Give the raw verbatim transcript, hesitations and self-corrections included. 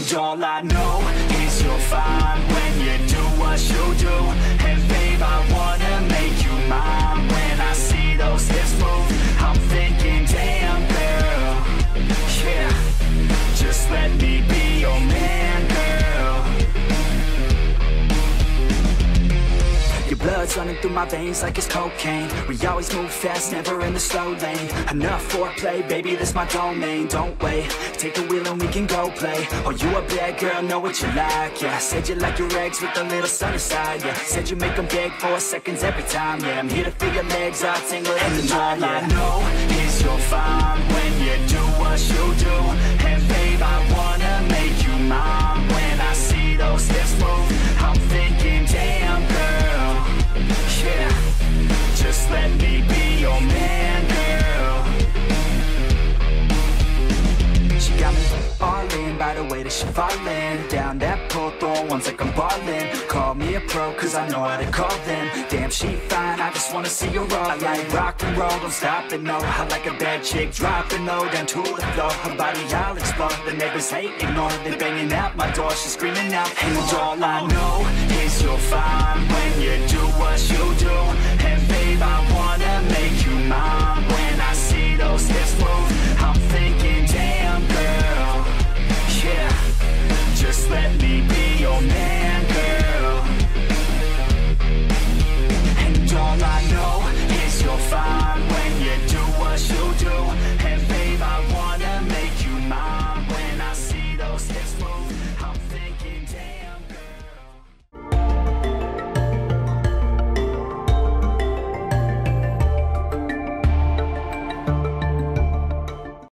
And all I know is you're fine when you do what you do. And babe, I wanna make you mine. When I see those hips move, I'm thinking, damn girl, yeah, just let me be your man, girl. Your blood's running through my veins like it's cocaine. We always move fast, never in the slow lane. Enough foreplay, baby, this my domain. Don't wait, take the wheel and we can go play. Oh, you a bad girl, know what you like, yeah. Said you like your eggs with a little sunny side, yeah. Said you make them beg for seconds every time, yeah. I'm here to feel your legs all tingle in the night, yeah. All I know is you're fine when you do what you do. And babe, I wanna make you mine. When I see those hips move, I'm thinking, damn girl, yeah, just let me be your man, girl. She got me falling by the way that she fallin'. Down that pole, throwing ones like I'm ballin'. Call me a pro, cause I know how to call them. Damn, she fine, I just wanna see her all. I like rock and roll, don't stop it, no. I like a bad chick, dropping low down to the floor. Her body, I'll explore. The neighbors hate, ignore. They banging at my door, she's screaming out. And all I know is you're fine when you do what you do. And babe, I wanna make you mine. When I see those hips move, I'm thinking, damn girl, yeah, just let me be